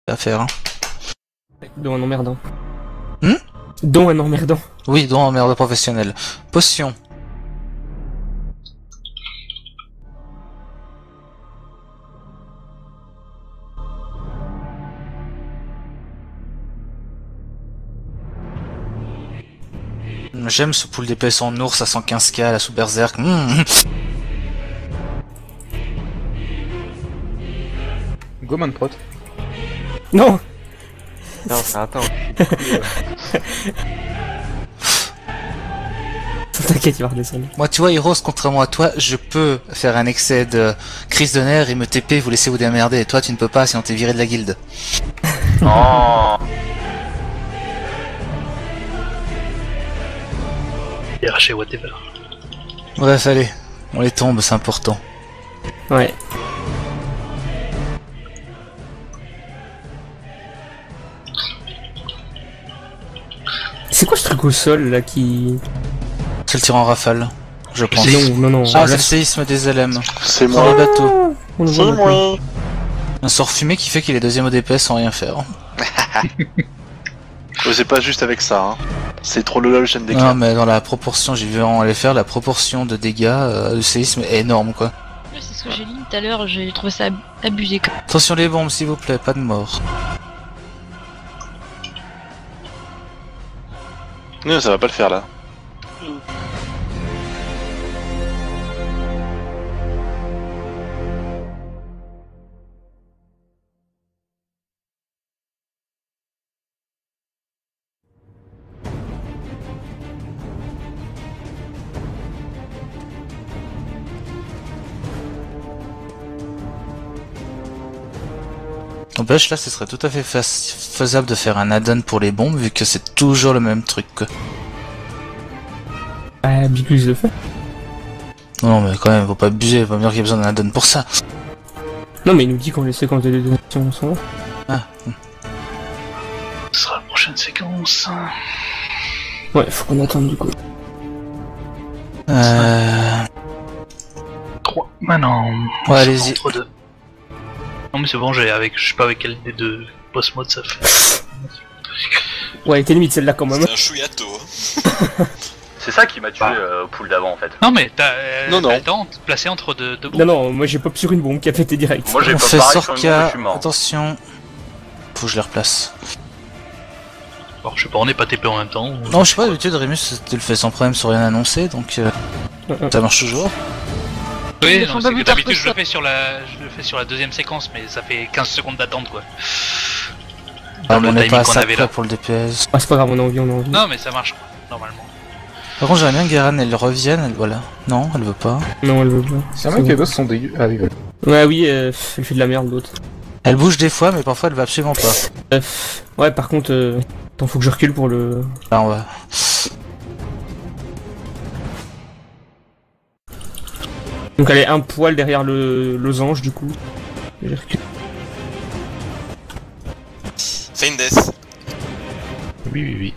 à faire. Hein. Dont un emmerdant. Hmm Dont un emmerdant. Oui, dont un merde professionnel. Potion. J'aime ce pool d'épée en ours à 115k, la sous berserk. Goman prot. Non. Non, attends. T'inquiète, il va redescendre. Moi, tu vois, Heroes, contrairement à toi, je peux faire un excès de crise de nerfs et me TP, vous laissez vous démerder. Et toi, tu ne peux pas, sinon t'es viré de la guilde. Oh. RH whatever. Bref, allez, on les tombe, c'est important. Ouais. C'est quoi ce truc au sol là qui... C'est le tir en rafale, je pense. Non. Ah, c'est le séisme des LM. C'est Prends moi. le bateau. On le C'est voit maintenant. moi. Un sort fumé qui fait qu'il est deuxième au DPS sans rien faire. C'est pas juste avec ça, hein. C'est trop le chaîne des Non, mais dans la proportion, j'ai vu vraiment les faire, la proportion de dégâts du séisme est énorme, quoi. Ouais, c'est ce que j'ai dit tout à l'heure, j'ai trouvé ça abusé. Attention les bombes, s'il vous plaît, pas de mort. Non, ça va pas le faire là. N'empêche, là, ce serait tout à fait faisable de faire un add-on pour les bombes, vu que c'est toujours le même truc, quoi. Ah, Biclus le fait. Non, mais quand même, faut pas abuser, faut pas me dire qu'il y a besoin d'un add-on pour ça. Non, mais il nous dit quand les séquences de détonation sont là. Ah. Ce sera la prochaine séquence. Ouais, faut qu'on attende du coup. 3. Maintenant. Ouais, allez-y. Entre deux. Non mais c'est bon, je sais pas avec quel des deux boss mode ça fait. Ouais, elle était limite celle-là quand même. C'est un chouiato. C'est ça qui m'a tué au pool d'avant en fait. Non mais t'as Non. le temps de placer entre deux bombes. Non, moi j'ai pop sur une bombe qui a pété direct. Moi j'ai On pas fait pareil sur une bombe, je Sorka, suis mort. attention. Faut que je les replace. Alors je sais pas, on est pas TP en même temps. Non, je sais pas, d'habitude, Remus, tu le fais sans problème sans rien annoncer, donc ça marche toujours. Oui, Ils non, font c'est pas que plus tard d'habitude que je le ça. fais sur la deuxième séquence, mais ça fait 15 secondes d'attente quoi. Ah, mais on n'est pas à qu'on ça avait près là. pour le DPS. Ah, c'est pas grave, on a envie. Non mais ça marche quoi, normalement. Par contre, j'aimerais bien que Garan, elle revienne, elle, voilà. Non, elle veut pas. Non, elle veut pas. C'est vrai que les boss sont dégueux. Ah oui, voilà. Ouais, oui, elle fait de la merde l'autre. Elle bouge des fois, mais parfois elle va absolument pas. Ouais, par contre, attends, faut que je recule pour le... Là, on va... Donc elle est un poil derrière le losange du coup. Je recule. Fais une death. Oui.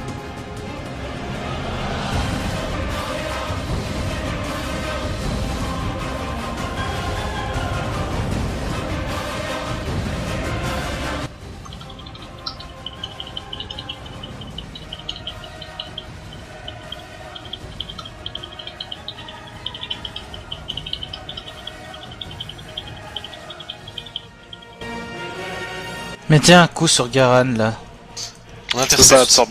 Mettez un coup sur Garan, là. On Je peux pas intercepte. absorber.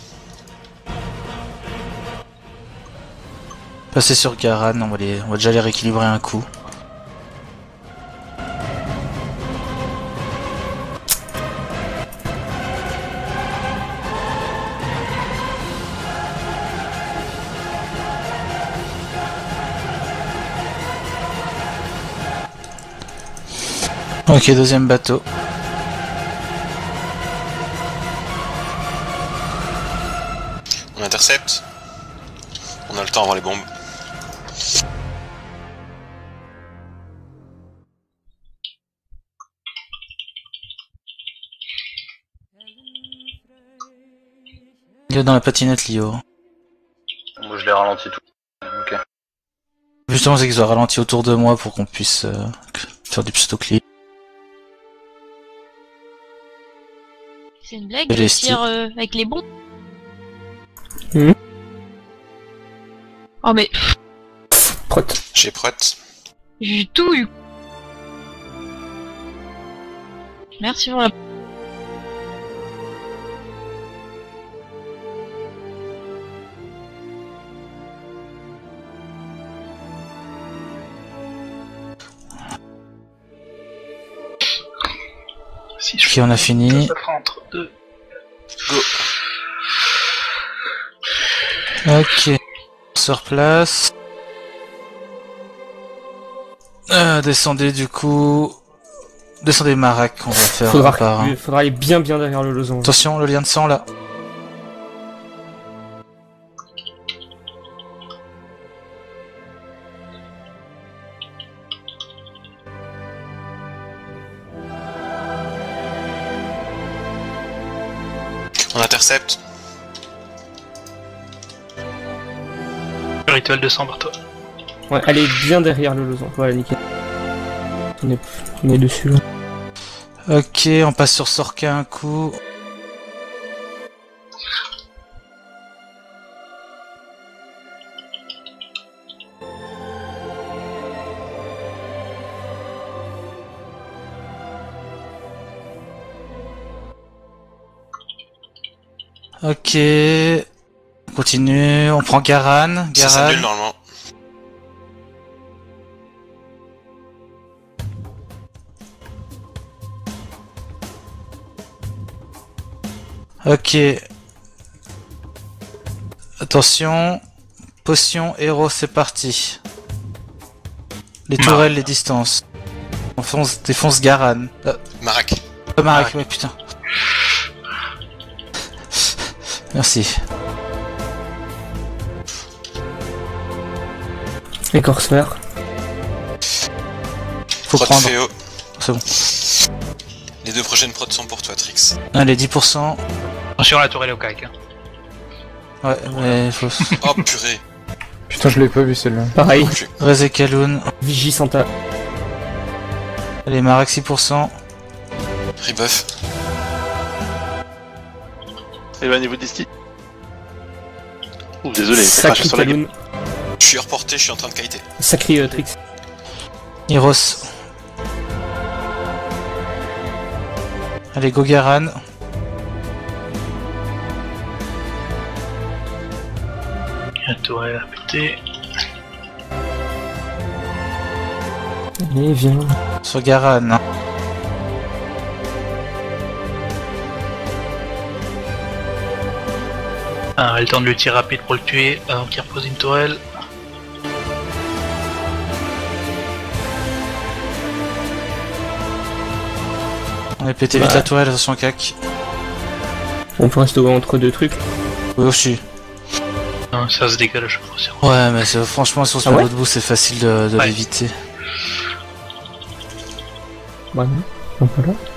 Passez sur Garan, on va déjà les rééquilibrer un coup. Ok, deuxième bateau. On intercepte. On a le temps avant les bombes. Il est dans la patinette, Lio. Moi je l'ai ralenti tout. Ok. Justement, c'est qu'ils ont ralenti autour de moi pour qu'on puisse faire du pseudo-clip. C'est une blague, Et je les tire avec les bons. Mhm. Oh mais Prot. J'ai prot. j'ai tout eu. Merci pour la... Si je Ok, on a fini. ça fera entre deux. Ok. Sur place. Descendez du coup. Descendez Marac, on va faire un par un. Faudra aller bien derrière le losange. Attention, le lien de sang là. On intercepte. Rituel de sang, toi. Ouais, allez bien derrière le losange. Voilà, nickel. On est dessus là. Ok, on passe sur Sorka un coup. Ok. On continue, on prend Garan. Ça s'annule normalement. Ok. Attention. Potion, héros, c'est parti. Les tourelles, les distances. On défonce Garan. Marac. Marac, ouais, putain. Merci. Les corsaires. Faut Prot prendre. Féo. C'est bon. Les deux prochaines prods sont pour toi, Trix. Allez, 10%. Attention à la tourelle au cac. Hein. Ouais, mais faut... Oh purée. Putain, je l'ai pas vu celle-là. Pareil. Rezé Kaloun. Vigie Santa. Allez, Marac 6%. Rebuff. Éloignez-vous d'ici. Ouh, désolé, j'ai Sacré craché sur la gueule. Kaloun. Je suis reporté, je suis en train de kiter. Sacré Trix. Heroes. Allez, go Garan. La tourelle a pété. Allez, viens. Sur Garan. Ah, le temps de le tir rapide pour le tuer avant qu'il repose une tourelle. On a pété vite la tourelle, attention cac. On peut rester entre deux trucs. Oui, aussi. Non, ça se décale à chaque fois. Ouais, mais franchement, sur ce Ah ouais niveau de bout, c'est facile de Ouais. l'éviter. Bah non. Donc voilà.